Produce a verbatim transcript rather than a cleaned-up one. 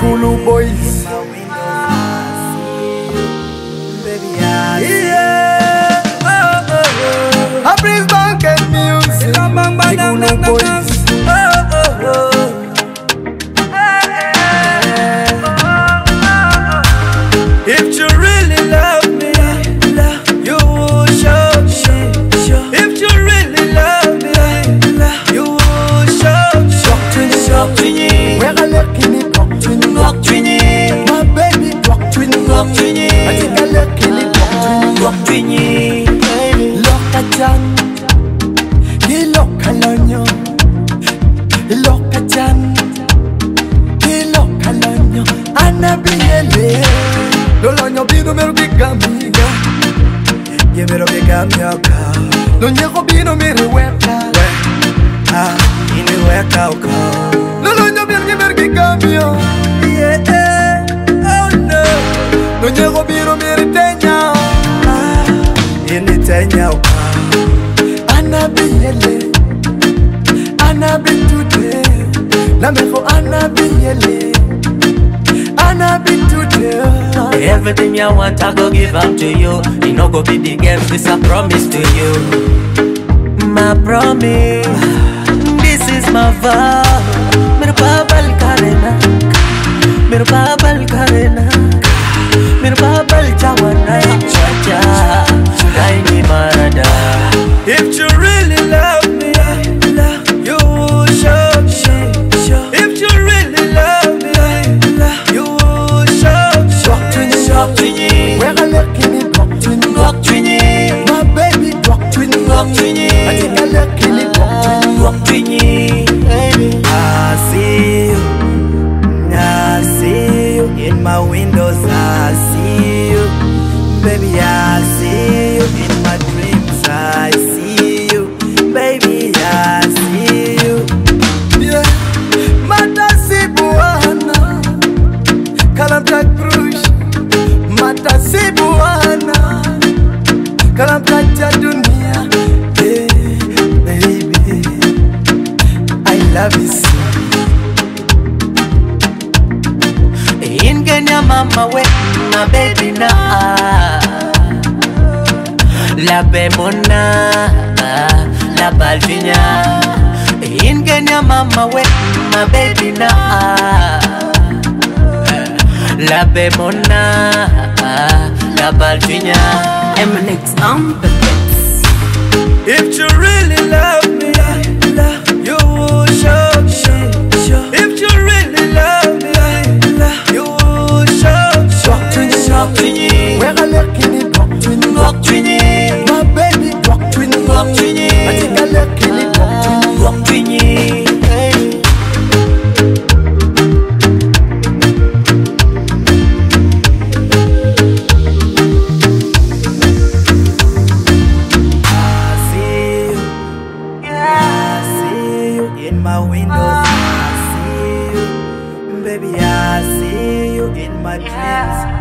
Zulu boys. Yeah, oh, oh, oh. A breeze bank and music. Zulu boys. Oh, oh, oh. If you really love me, you will show me. If you really love me, you will show me. Where I look in it, walk twin, walk twin. My baby, walk twin, walk twin. I think I look in it, walk twin, walk twin. Look at Jan, he look alonyo. Look at Jan, he look alonyo. Anna Biele. Lolonyo bino mero bigamiga. Ye mero bigamioka. Lonyeko bino mero weka. Ah, ini weka oka. Lolonyo bino mero bigamio. Yeah, oh no. Lonyeko bino mero tenya. Ah, ini tenya oka. Anna Biele, Anna Bitude. Lameko Anna Biele. Everything you want, I go give up to you. You know go be the game, this I promise to you. My promise, this is my vow. Mere babal karena, mere babal karena, mere babal chawana chacha, kaini marada. If you really love me, you will show me. If you really love me, you will show me. Walk twinny, where I look in it, walk twinny, walk twinny. My baby, walk twinny, walk twinny. I think I look in it, walk twinny, walk twinny. I see you, I see you in my windows. I see you, baby. I see you in my dreams. I see you, baby. I see you. Yeah, Mata Sibuana, Kalanta Cruz. Mata Sibuana, Kalanta Dunia. Hey, baby, I love you so. In Kenya, mama, we my baby na. La bemona, la balvinia. In Kenya, mama, we my baby na. La bemona, la balvinia. Eminence on the beats. If you really love me, you will show me. If you really love me, you will show me. Walk twinny, walk twinny. Where I look in it, walk twinny, walk twinny. My baby, walk twinny, walk twinny. I think I look in it, walk twinny, walk twinny. In my windows, I see you, baby. I see you in my dreams.